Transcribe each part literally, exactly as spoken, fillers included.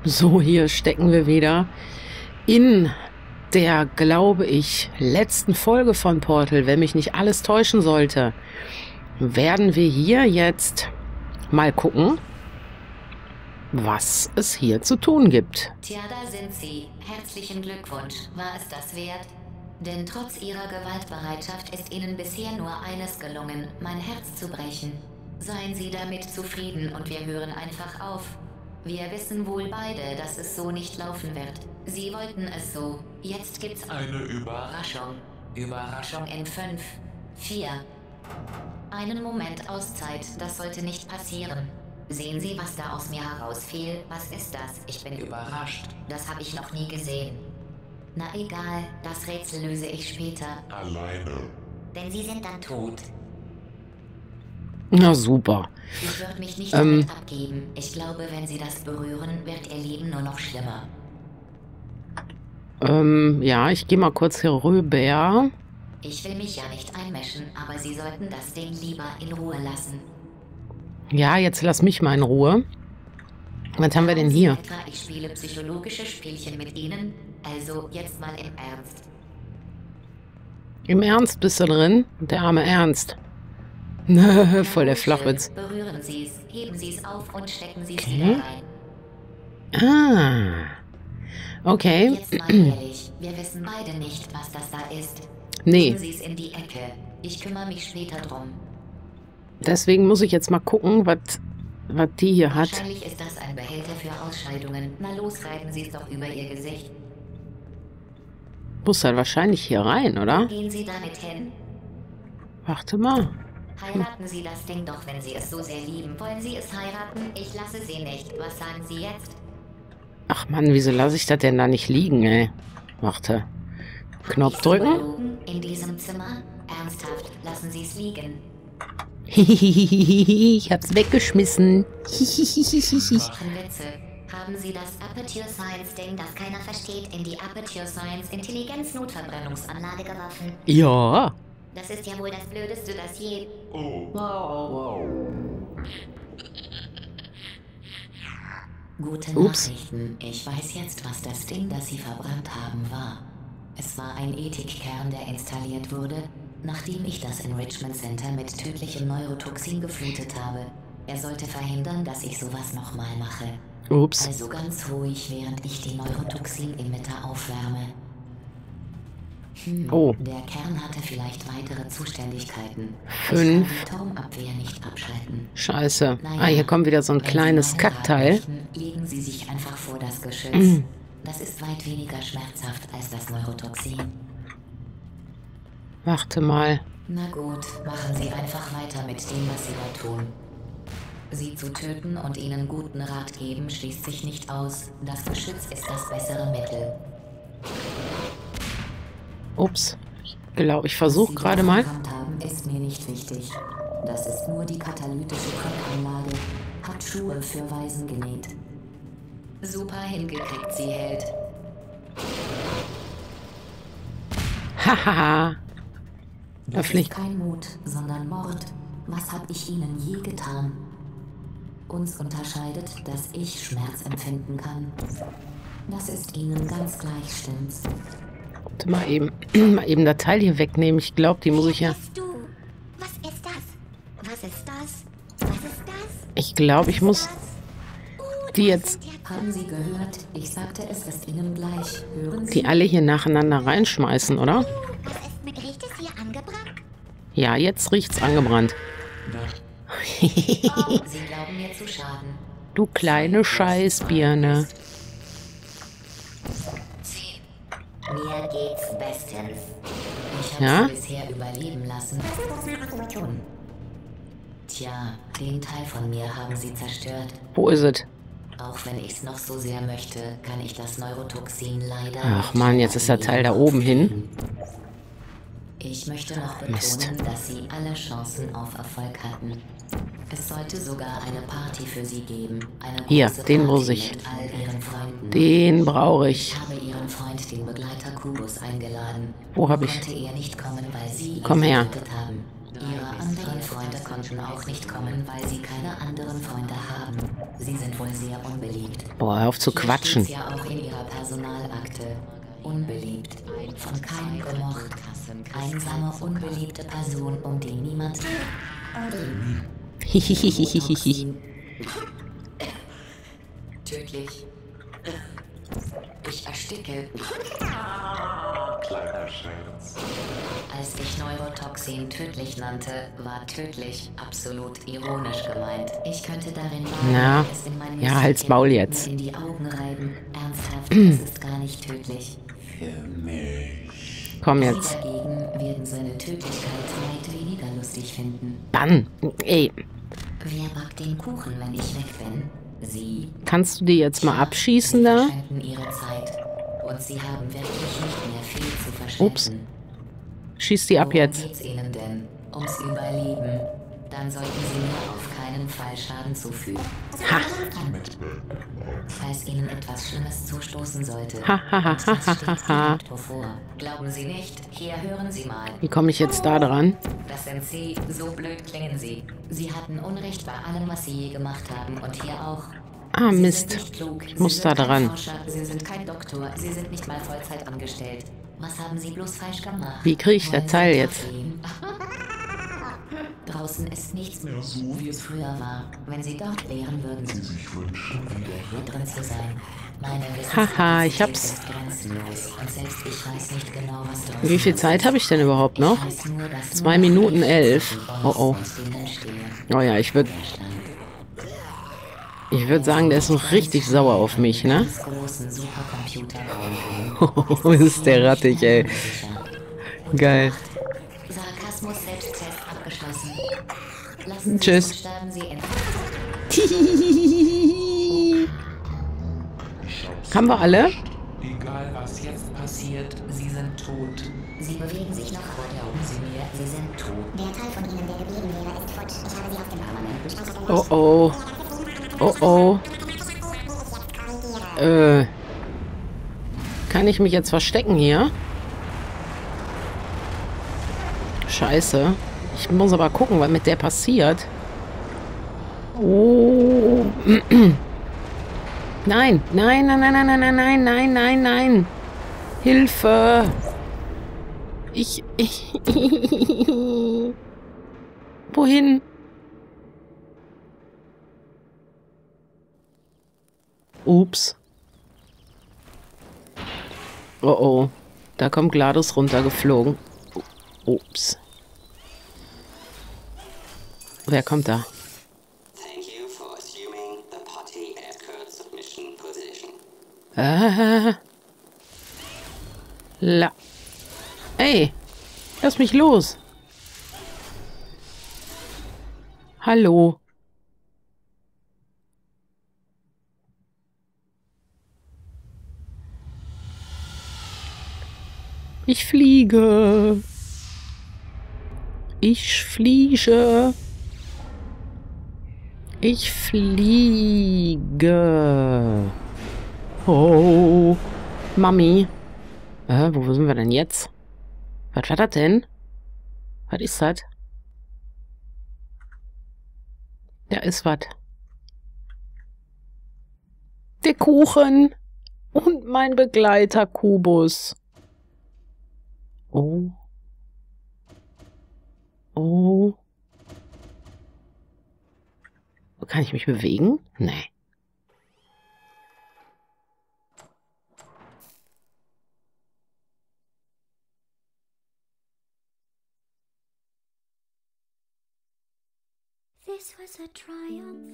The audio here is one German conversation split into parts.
So, hier stecken wir wieder in der, glaube ich, letzten Folge von Portal. Wenn mich nicht alles täuschen sollte, werden wir hier jetzt mal gucken, was es hier zu tun gibt. Tja, da sind Sie. Herzlichen Glückwunsch. War es das wert? Denn trotz Ihrer Gewaltbereitschaft ist Ihnen bisher nur eines gelungen, mein Herz zu brechen. Seien Sie damit zufrieden und wir hören einfach auf. Wir wissen wohl beide, dass es so nicht laufen wird. Sie wollten es so. Jetzt gibt's eine Überraschung. Überraschung in fünf, vier. Einen Moment Auszeit, das sollte nicht passieren. Sehen Sie, was da aus mir herausfiel? Was ist das? Ich bin überrascht. Das habe ich noch nie gesehen. Na egal, das Rätsel löse ich später. Alleine. Denn Sie sind dann tot. Na super. Ich würde mich nicht Ähm. damit abgeben. Ich glaube, wenn Sie das berühren, wird Ihr Leben nur noch schlimmer. Ähm, ja, ich gehe mal kurz hier rüber. Ich will mich ja nicht einmischen, aber Sie sollten das Ding lieber in Ruhe lassen. Ja, jetzt lass mich mal in Ruhe. Was haben wir denn hier? Etwa, ich spiele psychologische Spielchen mit Ihnen. Also jetzt mal im Ernst. Im Ernst bist du drin? Der arme Ernst. Voll der Flachwitz. Berühren Sie es, heben Sie es auf und stecken Sie es Okay. wieder rein. Ah. Okay. Jetzt mal ehrlich, wir wissen beide nicht, was das da ist. Nee. Legen Sie es in die Ecke. Ich kümmere mich später drum. Deswegen muss ich jetzt mal gucken, was was die hier hat. Wahrscheinlich ist das ein Behälter für Ausscheidungen. Na los, reiben Sie es doch über Ihr Gesicht. Muss dann wahrscheinlich hier rein, oder? Gehen Sie damit hin. Warte mal. Heiraten Sie das Ding doch, wenn Sie es so sehr lieben. Wollen Sie es heiraten? Ich lasse Sie nicht. Was sagen Sie jetzt? Ach Mann, wieso lasse ich das denn da nicht liegen, ey? Warte. Knopf Hab ich's drücken. überlogen? In diesem Zimmer? Ernsthaft, lassen Sie es liegen. Ich hab's weggeschmissen. Machen Witze. Haben Sie das Aperture Science Ding, das keiner versteht, in die Aperture Science Intelligenz-Notverbrennungsanlage geworfen? Ja. Das ist ja wohl das Blödeste, das je... Oh. Gute Ups. Nachrichten. Ich weiß jetzt, was das Ding, das Sie verbrannt haben, war. Es war ein Ethikkern, der installiert wurde, nachdem ich das Enrichment Center mit tödlichem Neurotoxin geflutet habe. Er sollte verhindern, dass ich sowas nochmal mache. Ups. Also ganz ruhig, während ich die Neurotoxin-Emitter aufwärme. Hm, Oh. Der Kern hatte vielleicht weitere Zuständigkeiten. Fünf. Ich kann die Turmabwehr nicht abschalten. Scheiße. Naja, Ah, hier kommt wieder so ein wenn Sie kleines meinen Rat Kackteil. möchten, legen Sie sich einfach vor das Geschütz. Das ist weit weniger schmerzhaft als das Neurotoxin. Warte mal. Na gut, machen Sie einfach weiter mit dem, was Sie da tun. Sie zu töten und Ihnen guten Rat geben, schließt sich nicht aus. Das Geschütz ist das bessere Mittel. Ups. Genau, ich versuche Was Sie gerade da mal. verbrannt haben, ist mir nicht wichtig. Das ist nur die katalytische Kopfanlage. Hat Schuhe für Waisen genäht. Super hingekriegt, sie hält. Hahaha. Das Öffentlich. ist kein Mut, sondern Mord. Was hab ich Ihnen je getan? Uns unterscheidet, dass ich Schmerz empfinden kann. Das ist Ihnen ganz gleich, stimmt's? Warte mal eben. Mal eben das Teil hier wegnehmen. Ich glaube, die muss ich ja... Bist du? Was ist das? Was ist das? Was ist das? Ich glaube, ich muss die jetzt... Haben Sie gehört? Ich sagte, es ist Ihnen gleich. Hören Sie? die alle hier nacheinander reinschmeißen, oder? Was ist mit riecht es hier angebrannt? Ja, jetzt riecht's angebrannt. Sie glauben mir zu schaden. Du kleine Scheißbirne. Mir geht's bestens. Ich habe Ja? Sie bisher überleben lassen. Tja, den Teil von mir haben Sie zerstört. Wo ist es? Auch wenn ich's noch so sehr möchte, kann ich das Neurotoxin leider... Ach Mann, jetzt ist der Teil da oben hin. Ich möchte noch betonen, Mist. dass Sie alle Chancen auf Erfolg hatten. Es sollte sogar eine Party für Sie geben. Eine Hier, große den Party muss ich. mit all Ihren Freunden. Den brauche ich. Ich habe Ihren Freund, den Begleiter Kubus, eingeladen. Wo hab ich? Konnte er nicht kommen, weil Sie ihn Komm her. getötet haben. Ihre anderen Freunde konnten auch nicht kommen, weil sie keine anderen Freunde haben. Sie sind wohl sehr unbeliebt. Boah, hör auf zu quatschen. Hier steht's ja auch in ihrer Personalakte. Unbeliebt. Von keinem gemocht. Einsame, unbeliebte Person, um die niemand... Hihihihihihi. Tödlich. Ich ersticke. Kleiner Scherz. Als ich Neurotoxin tödlich nannte, war tödlich absolut ironisch gemeint. Ich könnte darin malen, Na, es in mein ja, halt's Maul Müsli jetzt. in die Augen reiben. Ernsthaft, es ist gar nicht tödlich. Für mich. Komm Sie jetzt. dagegen werden seine Tödlichkeit weit weniger lustig finden. Bann. Ey, Wer backt den Kuchen, wenn ich weg bin? Sie. kannst du die jetzt mal abschießen Sie da? verschwenden ihre Zeit. Und sie haben wirklich nicht mehr viel zu verschwenden. Ups. Schieß die ab Worum jetzt. geht's Ihnen denn? Ums Überleben. Dann sollten Sie mir auf keinen Fall Schaden zufügen. Ha. Falls Ihnen etwas Schlimmes zustoßen sollte, Ha, ha, ha, und das ha, steht ha, ha. direkt bevor. Glauben Sie nicht? Hier hören Sie mal. Wie komme ich jetzt da dran? Das sind Sie, so blöd klingen Sie. Sie hatten Unrecht bei allem, was Sie je gemacht haben und hier auch. Ah, Sie Mist. sind nicht klug. Ich Sie muss sind da kein dran. Forscher. Sie sind kein Doktor. Sie sind nicht mal Vollzeit angestellt. Was haben Sie bloß falsch gemacht? Wie kriege ich Wollen das Sie Teil jetzt? Kaffee? Draußen ist nichts mehr so, wie es früher war. Wenn Sie dort wären, würden Sie sich wünschen, wieder hier drin zu sein. Meine Haha, ich Wissenskapazität hab's. ist grenzenlos. Und selbst ich weiß nicht genau, was draußen Wie viel Zeit habe ich denn überhaupt noch? Ich weiß nur, dass Zwei nur Minuten ich elf. zwischen Oh, uns oh. und denen stehe. Oh ja, ich würde Widerstand. ich würd sagen, der ist noch richtig sauer auf mich, ne? Ganz großen Supercomputer bauen können. Oh, ist der rattig, ey. Geil. Sarkasmus Selbsttest abgeschlossen. Lassen Sie Tschüss. und sterben Sie in Haben wir alle? Egal was jetzt passiert, sie sind tot. Sie bewegen sich noch vor. Glauben Sie mir, Sie sind tot. Der Teil von Ihnen, der geblieben wäre, ist futsch. Ich habe Sie auf dem permanenten Speicher gelöscht. Oh oh. Oh oh. Äh. Kann ich mich jetzt verstecken hier? Scheiße. Ich muss aber gucken, was mit der passiert. Oh. Nein, nein, nein, nein, nein, nein, nein, nein, nein, nein, nein. Hilfe. Ich, ich. Wohin? Ups. Oh oh. Da kommt GLaDOS runtergeflogen. Ups. Wer kommt da? Thank you for assuming the party escort submission position. Ah. La. Ey. Lass mich los. Hallo. Ich fliege. Ich fliege. Ich fliege. Oh. Mami. Äh, wo sind wir denn jetzt? Was war das denn? Was ist das? Da ist was. Der Kuchen. Und mein Begleiter Kubus. Oh. Oh. Kann ich mich bewegen? Nee. This was a triumph.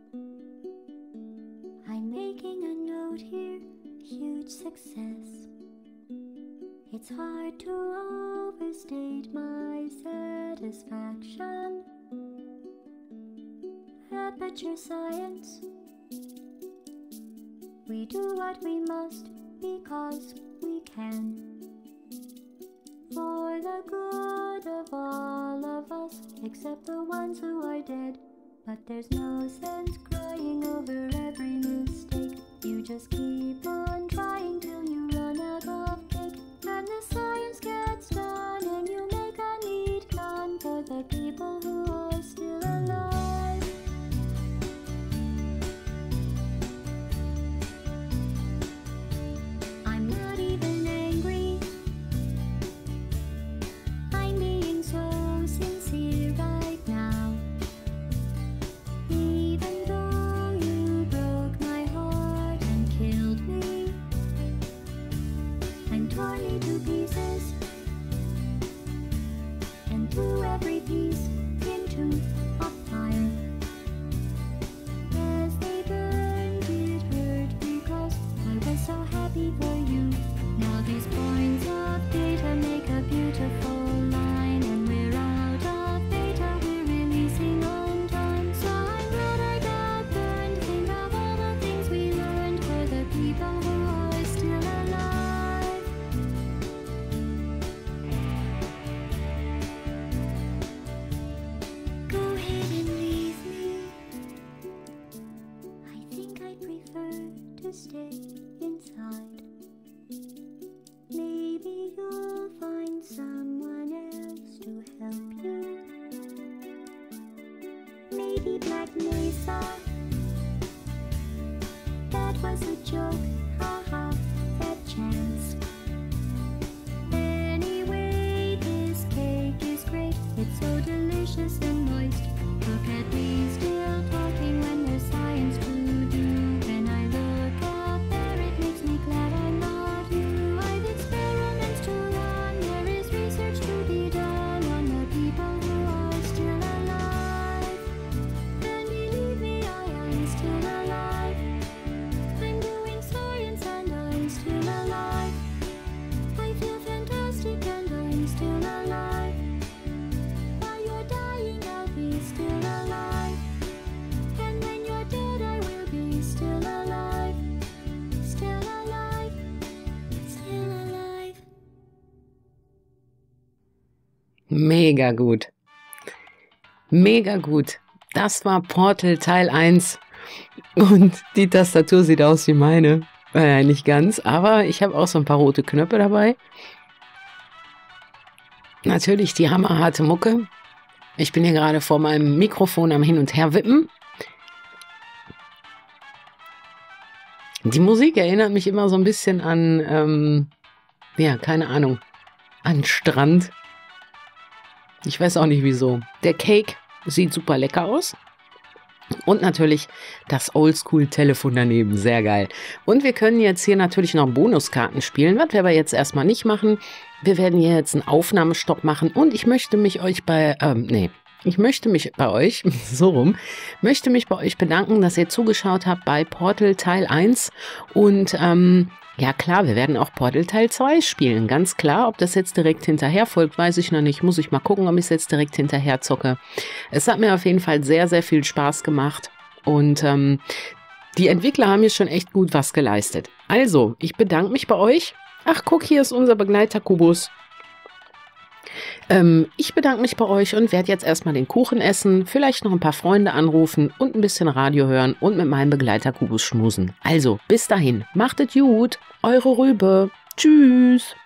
I'm making a note here, huge success. It's hard to overstate my satisfaction. Aperture science. We do what we must because we can. For the good of all of us, except the ones who are dead. But there's no sense crying over every mistake. You just keep on trying till you run out of cake. And the science gets done and you make a neat gun for the people. Rocky Black Mesa. That was a joke, haha, that chance. Anyway, this cake is great, it's so delicious and moist. Look at me still talking when there's science to do. When I look out there, it makes me glad I'm not you. I've experiments to run, there is research to be done on the people who are still alive. And believe me, I am still alive. I'm doing science and I'm still alive. I feel fantastic and I'm still alive. While you're dying, I'll be still alive. And when you're dead, I will be still alive. Still alive. Still alive. Mega gut. Mega gut. Das war Portal Teil eins. Und die Tastatur sieht aus wie meine. Äh, nicht ganz, aber ich habe auch so ein paar rote Knöpfe dabei. Natürlich die hammerharte Mucke. Ich bin hier gerade vor meinem Mikrofon am Hin- und Herwippen. Die Musik erinnert mich immer so ein bisschen an, ähm, ja, keine Ahnung, an Strand. Ich weiß auch nicht wieso. Der Cake sieht super lecker aus. Und natürlich das Oldschool-Telefon daneben. Sehr geil. Und wir können jetzt hier natürlich noch Bonuskarten spielen, was wir aber jetzt erstmal nicht machen. Wir werden hier jetzt einen Aufnahmestopp machen und ich möchte mich euch bei, ähm, nee, ich möchte mich bei euch, so rum, möchte mich bei euch bedanken, dass ihr zugeschaut habt bei Portal Teil eins und, ähm, ja klar, wir werden auch Portal Teil zwei spielen, ganz klar. Ob das jetzt direkt hinterher folgt, weiß ich noch nicht. Muss ich mal gucken, ob ich es jetzt direkt hinterher zocke. Es hat mir auf jeden Fall sehr, sehr viel Spaß gemacht. Und ähm, die Entwickler haben hier schon echt gut was geleistet. Also, ich bedanke mich bei euch. Ach, guck, hier ist unser Begleiter-Kubus. Ähm, ich bedanke mich bei euch und werde jetzt erstmal den Kuchen essen, vielleicht noch ein paar Freunde anrufen und ein bisschen Radio hören und mit meinem Begleiter-Kubus schmusen. Also, bis dahin, macht es gut, eure Rübe. Tschüss.